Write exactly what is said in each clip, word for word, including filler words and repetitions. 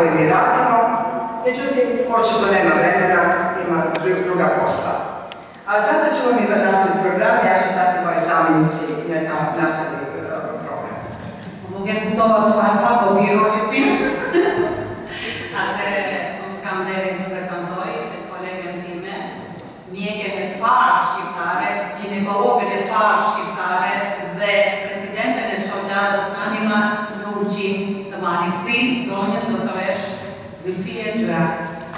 mi radimo, međutim, očito nema vremena, ima druga posla. A sada ćemo mi nastaviti program, ja ću dati moje zamjenici na nastaviti program. Mogem putovati svaka po birojiti. Atere, kam dere prezentoj, kolegem time, miegene par shqiptare, ginekologene par shqiptare dhe presidenten e shoqatës Anima Nurqi të Manicin, zonjën doktoresh Zylfie Tyra.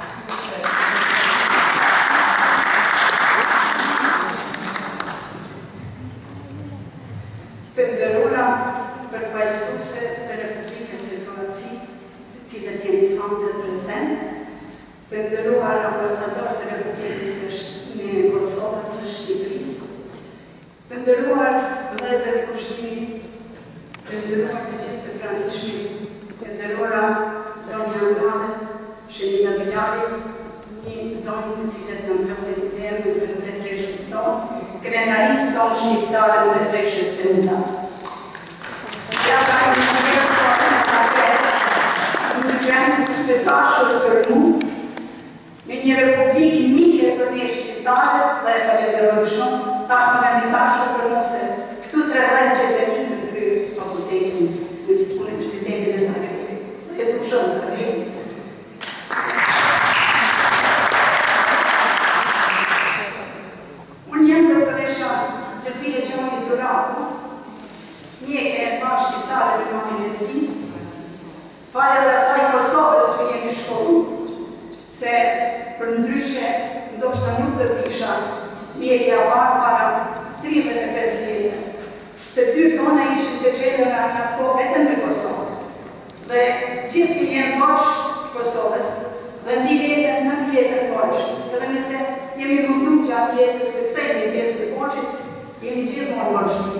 Të nderuara përfaqësuese të Republikës së Kroacisë, të cilët jeni sonte prezent, të nderuar ambasador të Republikës së Kosovës në Shqipërisë, të nderuar vëllezër e kushtimit, të nderuar të gjithë të pranishmit, të nderuara zonja Andrade, Shelina Bilali, një zonjë të cilët në mbledhin emrin për mbretëreshës tonë, krenarisë tonë shqiptare në mbretëreshës të Uta. Ja ka një njërë sa të në zaket, një vend të dashur për mu, me një republikë mike për një shqiptare, dhe e falenderojmë shumë, tash më kanë një dashur për mu se këtu tre vlezërit e një në kryrë fakultetin në Universitetin e Zagrebit. Dhe e du shumë Zagrebit. Unë jem doktoresha Zylfie Gjoni Duraku, mjeke e parë shqiptare me mamin e zi, falja dhe asaj Kosovës që jemi shkollu, se për ndryshe ndoshta nuk të tisha mjekja varë para tridhjetë e pesë vjetë, se dy tona ishin të gjelëra nga po vetëm me Kosovë. Dhe gjithë jenë posh Kosovës, dhe një vetën në vjetën posh, edhe nëse jemi mundu gjatë jetës të cejnë një pjesë të poshit, jemi gjithë morë vazhdi.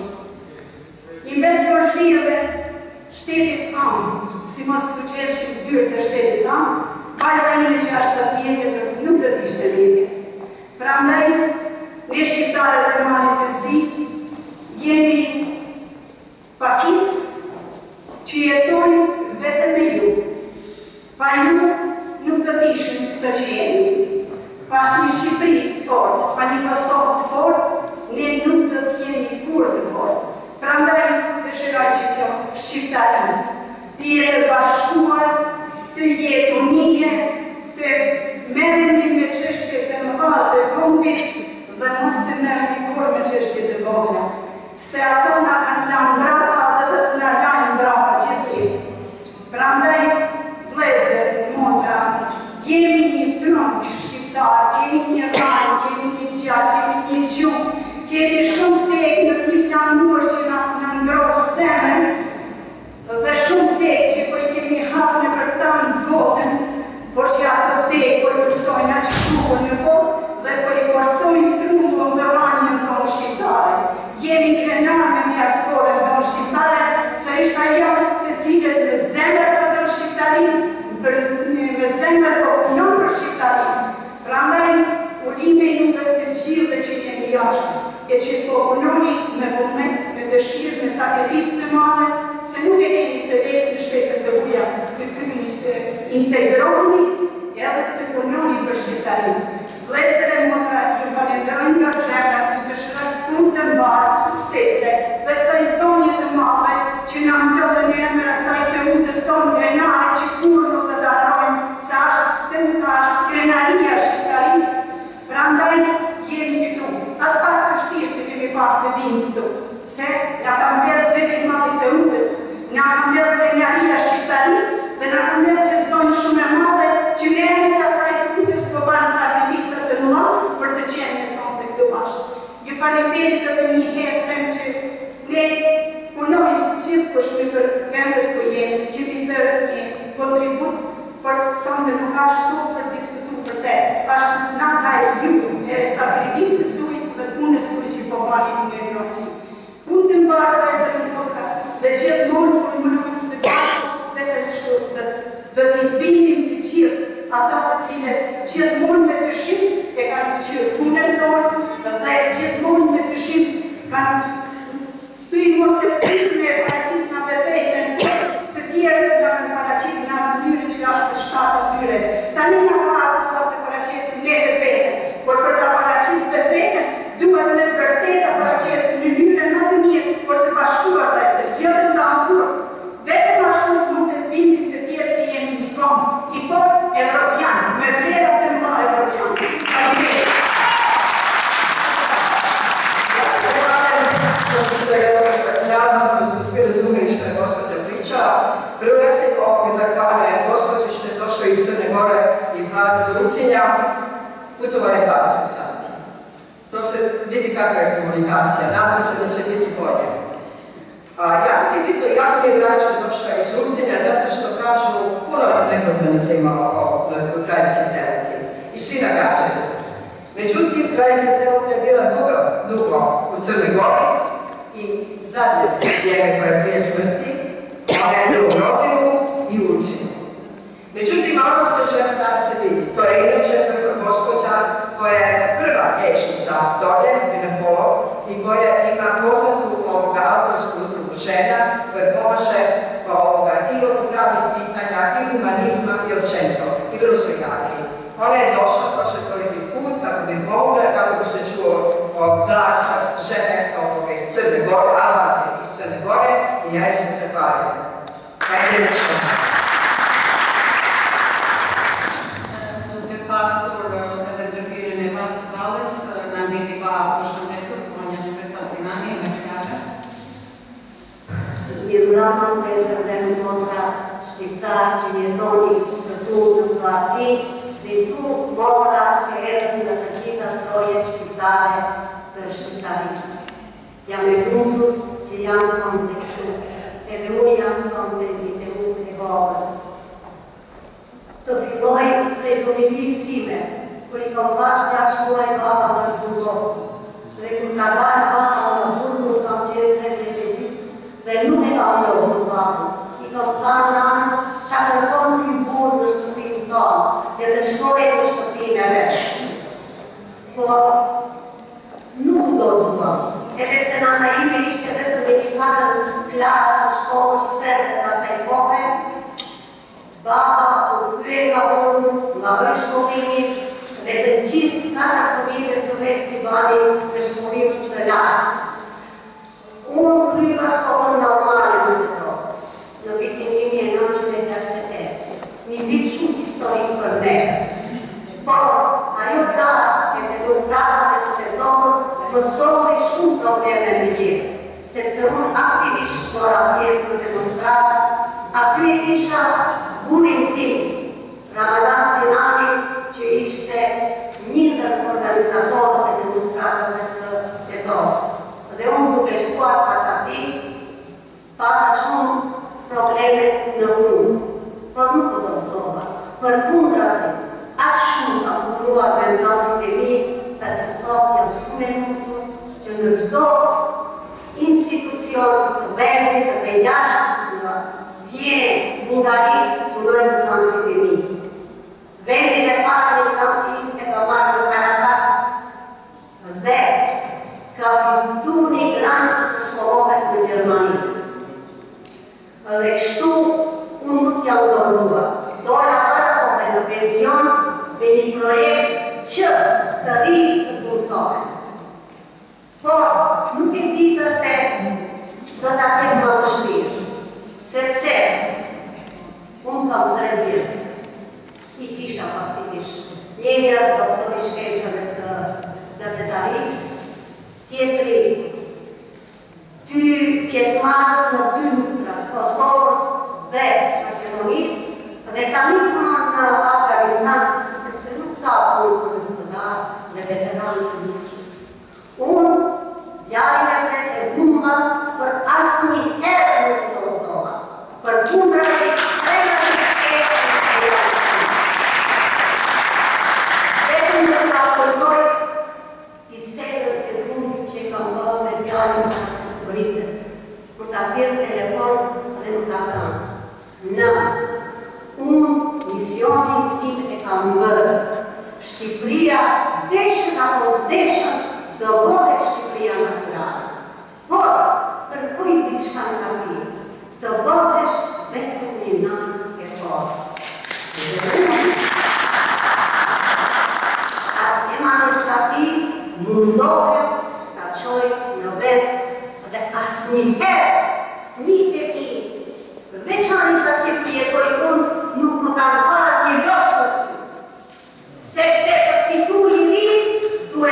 I mes vazhdijëve shtetit amë, si mos të qeshim dyrë të shtetit amë, vajza ime që ashtë të mjekët nuk të t'ishte mjekët. Pra ndaj, ne shqiptare dhe malit të zi, jemi pakic që jetojnë vetëm me ju. Pa ju nuk të t'ishim këtë që jemi. Pa është një Shqipëri të fort, pa një Kosovë të fort, ne nuk të t'jemi kur të fort. Pra ndaj, të shiraj që kjo shqiptari, të jetë bashkuar, të jetë unike, të merremi me çështje të mëdha të kombit dhe mos të merremi kur me çështje të vogla. Se ato na kanë lanë mbrapa dhe do të na lajnë mbrapa gjithë. Prandaj, vëllezër, motra, kemi një tronk shqiptar, kemi një rajnë, kemi një gjatë, kemi një gjumë, kemi shumë tek në një flamur që na ngrosë zemrën, dhe shumë tek që po i kemi hapë në për tanë botën, por që ato tek po i lësojnë aqë trupën në botë dhe po i forcojnë trupën dhe ranjën tonë shqiptare. Jemi krenar me një asporën tonë shqiptare, se ishtë ajo të cilët me zemër për tonë shqiptarin, me zemër për punon për shqiptarin. Prandaj, urime nuk e të gjithë dhe që jemi jashtë, e që po punoni me vullnet, me dëshirë, me sakrificë me madhe, se nuk e keni të rejtë në shtetën të huja të kryni të integroni edhe të punoni për shqiptarin. Vlezër e motra, ju falenderojnë nga zemra, ju të shërët punë të mbarë, suksese, dhe saj zonjë të madhe që në amplodhe në emër asaj të utës tonë grenare që kur nuk të darojnë, se ashtë të utë ashtë grenaria shqiptarisë, prandaj jemi këtu. As pak të shtirë se kemi pas të vinë këtu, se nga kam verës dhe këtë madhi të utë, Prvo ja se ovog zahvaljujem gospođi što je došla iz Crne Gore i mlada iz Lucinja, putovala je dvadeset sati. To se vidi kakva je komunikacija, nadam se da će biti bolje. Jako mi je bitno, jako mi je drago što je došla iz Lucinja, zato što kažu puno nepoznanica ima o kraljici Teluti i svi nagađaju. Međutim, kraljica Teluta je bila dugo, dugo u Crnoj Gori i zadnje vrijeme koje je prije smrti, ona je bila u Rozilu i u Ulcinu. Međutim, albanska žena danas se vidi. To je inače prva gospođa koja je prva liječnica dolje, ginekolog, i koja ima poznatu albansku udrugu žena koja pomaže i oko pravnih pitanja, i humanizma, i općenito, i vrlo su jaki. Ona je došla, prošla toliki put kako bi mogla, kako bi se čuo glas žene iz Crne Gore, Albanke iz Crne Gore, i ja je se zahvaljujem. Hajde nešto. Pastor Evangelina Evangelis, nanditi pa vprašането, звънящ през Азинани и Мечката. Мирувам презаден конtra știptaci, netoni, cătun, situații, de tu moda ce era îndătățită troie știptare să știptariți. I-am gânduri ce i-am sunt de tu, te de ui i-am sunt de te ui de vogă. To filoj prezumilissime, pri kompač praškoj baba vaš dugos. Recurtaval baba una bunul cam centre de vedis, ve nu te cam de o baba. I cam fan nanas, și-a cărcom cu bun nu știu prin ton, de dășcoie nu știu prin eve. Po, nu cu toți bă. Ele se n-a ime iște de medicată în clasă, școală, serde, ca să-i pohe. Baba, obțuiega bunul, la vrășcovini, redăncit cada familie dovete di bani per scoprire de l'art. Un prima scopo normale non è to. Non vedi in mie non ci deve aspettare. Mi dici un storico per me. Poi, aiutare e dimostrare che le donne non sono nessun problema in giro. Senza un attivista ora chiesto dimostrata, a critica bumentin. Ramadan Sinani, ce este nindă organizatoră de demonstrată de toți. De unde pe școala să fie, fac așa probleme năuni. Păr nu putem zova. Păr cum drazi, așa am nu organizații de mii, să ce soția șumenutul, ce nu-și două instituțiuni, că verde, că pe Iași, vie Ungarii, cu noi organizații de mii. Vende le parte organizații de Camargo Caracas, de ca tu migrant școlove în Germania. Deci tu, un nu te-au dozua. Doar la fără o pentru pension, veni proiect ce tări într-un soare. Por, nu te dică se tot atât mă știe. Se se, un cam trebuie. I tisha faktisch. Njëra doktori shkencave të gazetarisë, tjetri ty pjesëmarrës në dy luftra, Kosovës dhe Maqedonisë, dhe tani punon në Afganistan, sepse nuk ka punë të luftëtarë dhe veteranë të luftës. Unë, djalin e tretë e humba për asnjëherë nuk do të thova. Përkundrazi, avem telefon de lucrată. N-am. Un misiune timp de cambăr. Știpria, deși a fost deșa, dăbore știpria naturală. Por, per cui dici cantativ, dăboreș vetul minan e por. Atema cantativ, mundore, ca cioi novel, de asniher, mite i veçanizație prietoni nu măcar fără de loc. Se se fitului lui, tu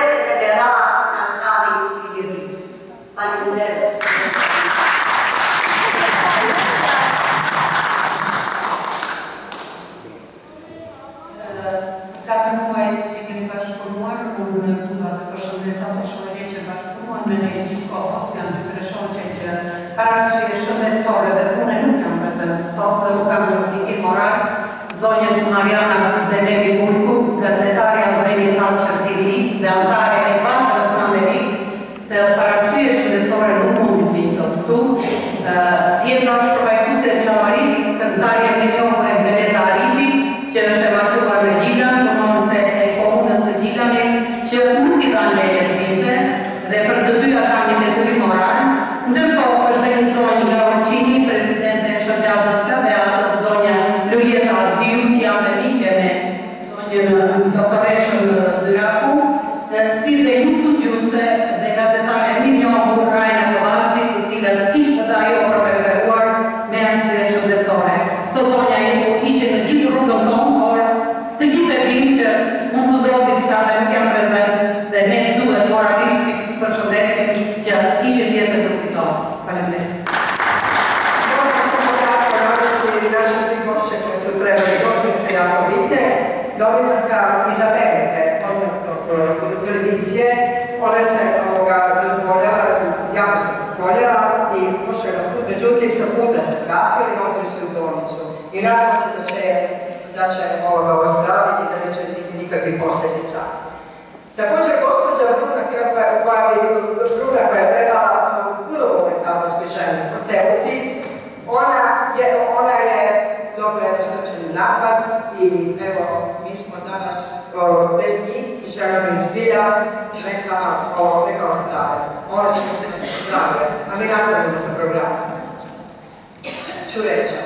su jako bitne. Novinarka iz Amerike, poznatog televizije, ona se razboljela, jako se razboljela i pošla na put, međutim sa puta se vratili i odli su u bolnicu. I nadam se da će, da će ozdraviti i da neće biti nikakvih posljedica. Također, gospođa Bruna koja je trebala ulogu metalorske žene poteguti, ona je, ona je dobila jedan srčani napad i evo, mi smo danas o, bez njih i želimo im zbilja neka, o, neka ozdravlja. Ona će nas ozdravlja, a mi nastavimo sa programom. Čureća.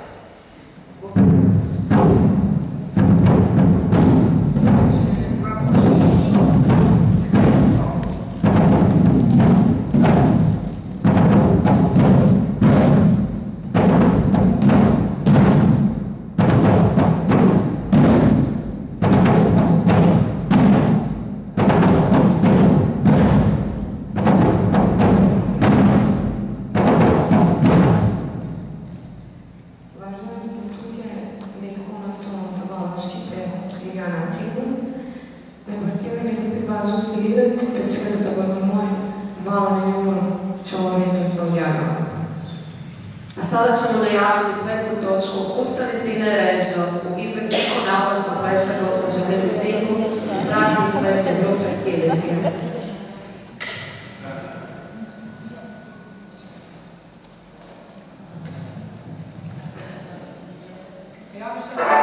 A sada ćemo najaviti plesnu točku Ustani sine ređo u izvedbi napadskog plesa gospođa Medicinku i pratnji plesne grupe Piljenke. Ja bi sad...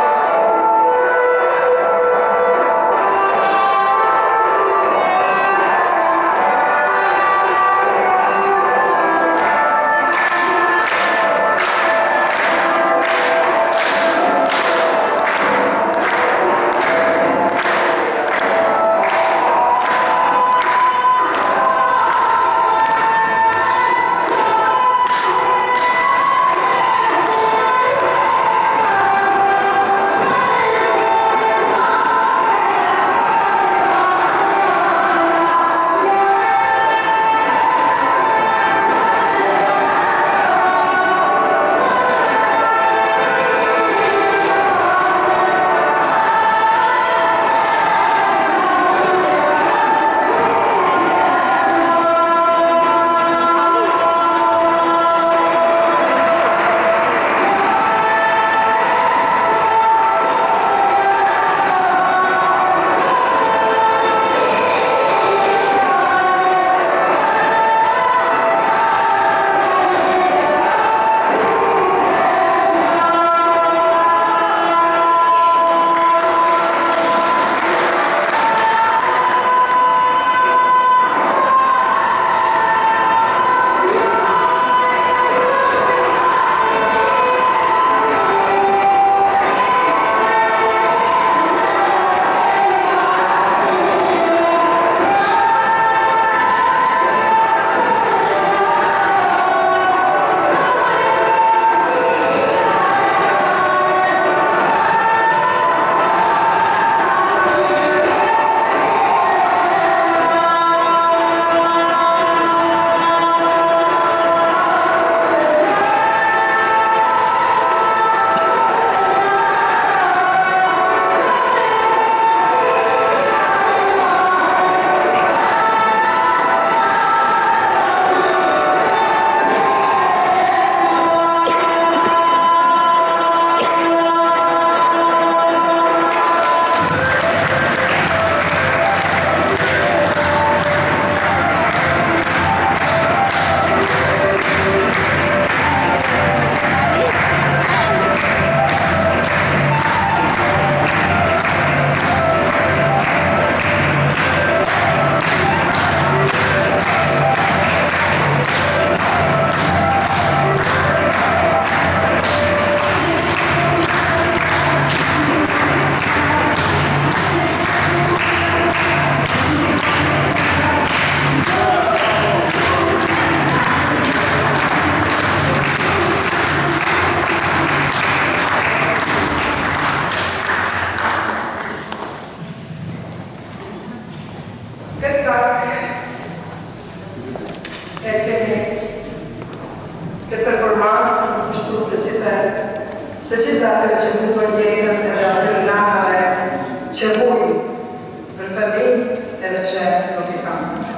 Decidate c'è un po' di namale c'è voi per farli ed c'è lo che cambia.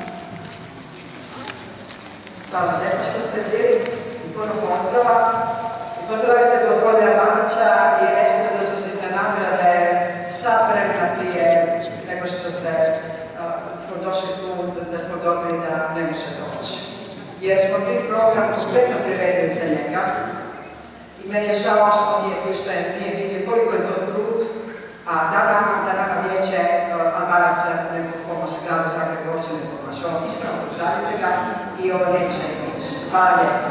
Hvala lijepo što ste bili i puno pozdrava. I pozdravite gospodina Babića i recite da su se te nagrade sad vremena prije nego što se, uh, smo došli tu, da smo dobili da ne može doći. Jer smo bili program kompletno priredili za njega. I meni je žao što on nije tu, što je nije vidio koliko je to trud, a da nama, da nama vijeće uh, Albanaca ne pomože gradu Zagrebu, uopće ne pomaže. Ovo iskreno pozdravite ga i ovo neće ići. Hvala lijepo.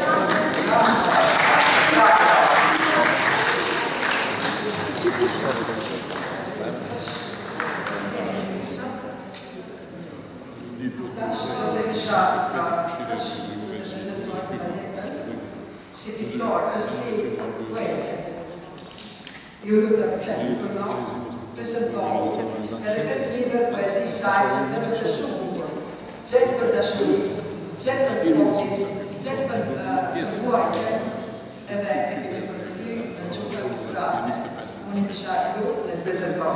Si Vittorio, si Guede, Jutta Cetto, presentò, ed è per leader poesie size en verder de zoeken, vlek per de zoeken, vlek per vloggen, vlek per woorden, en ik heb per de vuur, en zo per de vraag, Monika Schaak, en presentò.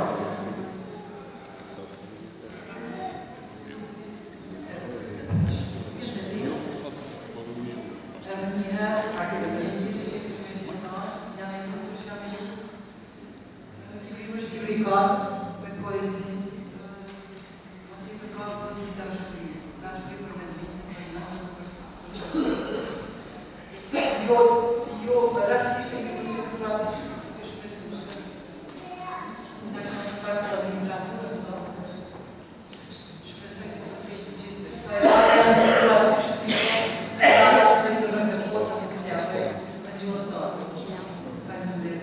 Met poëzie, want ik heb al poëzie daar geschreven, daar schreven we met binnen en dan Jo, jo, racisme je moet vertrouwen, dus precies. Dan kan je part van de literatuur dan. Expressão que você diz, sai lá da literatura, lá da literatura da coisa que se abre, mas de outro lado, vai entender.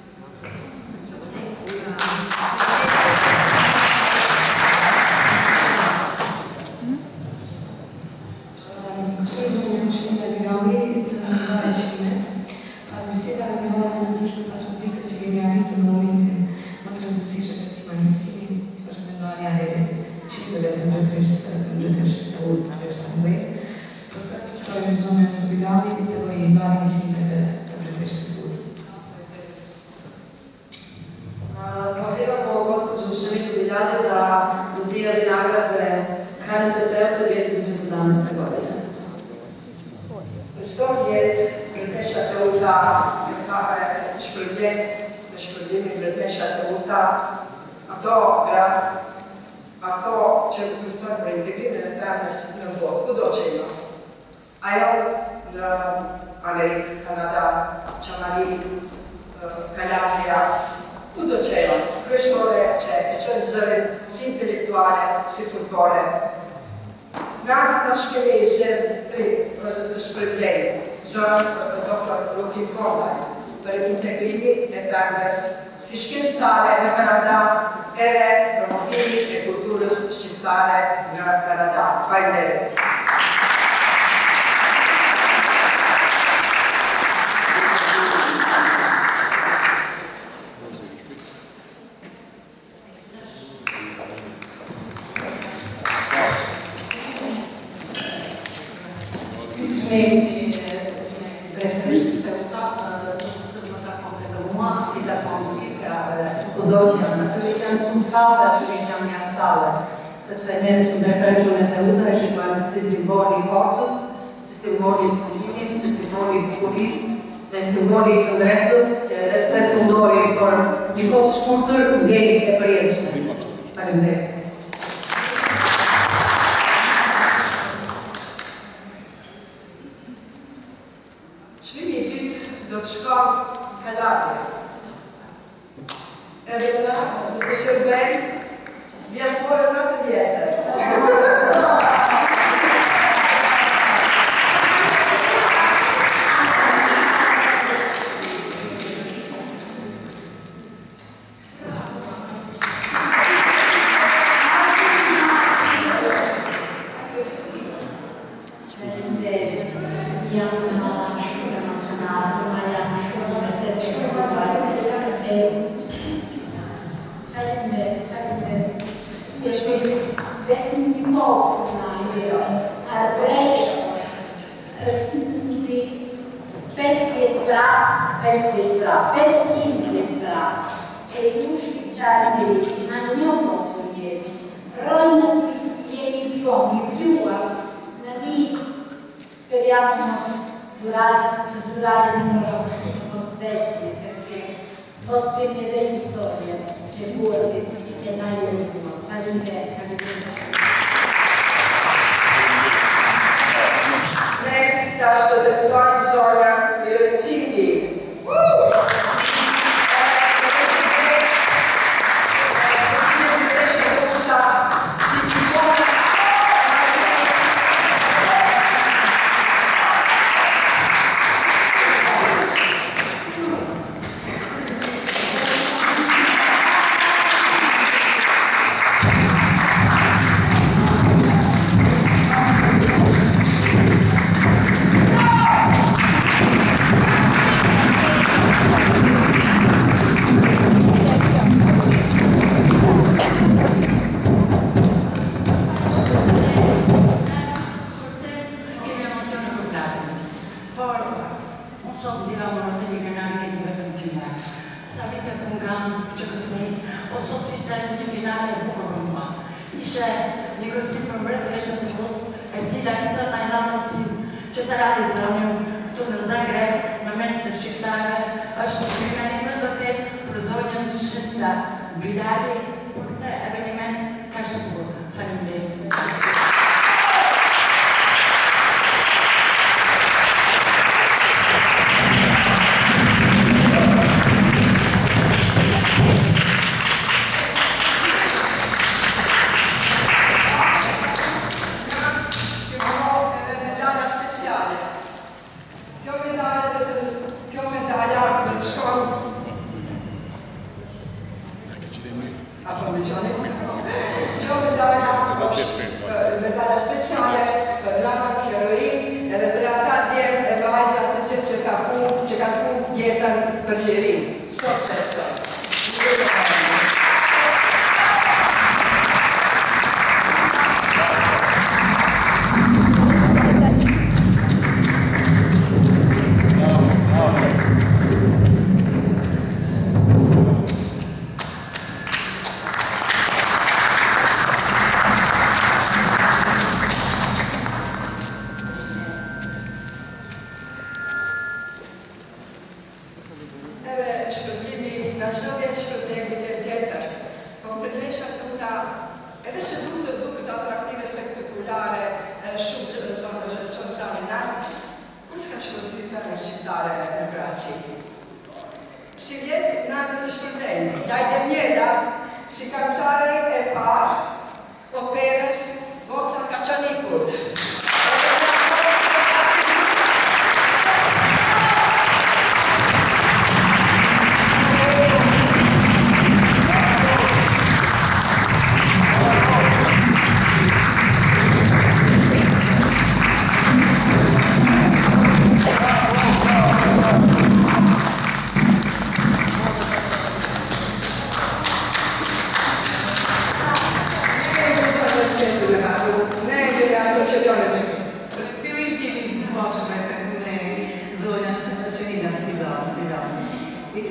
Pozivamo gospođu Šemitu Biljade da dodijeli nagrade Kraljice Teote dvije tisuće sedamnaeste. godine. sto let predneša Teuta, šprdljeni predneša Teuta, a to gra, a to če bi v tom reintegrirane ferme nam bo odkudočeno. A jo na Amerik, Kanada, Čamari, Calabria, tutto c'era, professore c'è, c'è il zore, si intellettuale, si cultore. Na naš kelese pri spremljenju za doktor Lukin Konaj, per integrimi e fermes, всички стare на Канада, еле промотиви e култура шиптаре на Канада. Това е лево. Salve, čuvitam ja sale. Srce ne prežune Teuta, že pa si simboli forțos, si simboli sconfini, si simboli curis, ne simboli congresos, se simboli por njihov škultur, gejih je priječne. Ali ne? Čvimi dit dočkal Calabria. E vela, după ce bem, diaspora noastră vietă. Wetten die Morgen pesvetra, pestintetra, e muški čardivici na njom postojeni, rojnati jeni vjom i vjua na njih, speriamo durare, durare numero svesti, perché pospenne delle storie, c'è vuole e mai l'ultimo, fa l'interessa, Ne, da što te stvari zorja ili cilji.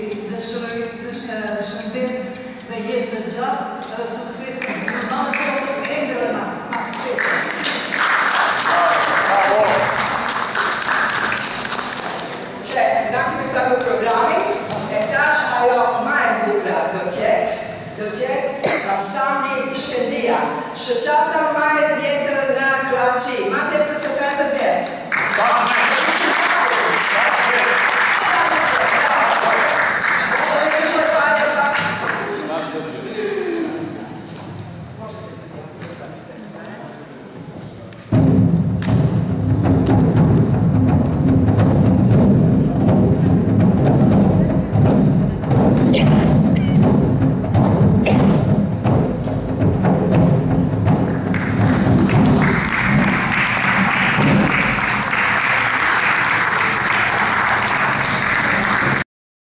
Shëndet dhe jetë të gjatë dhe sukses në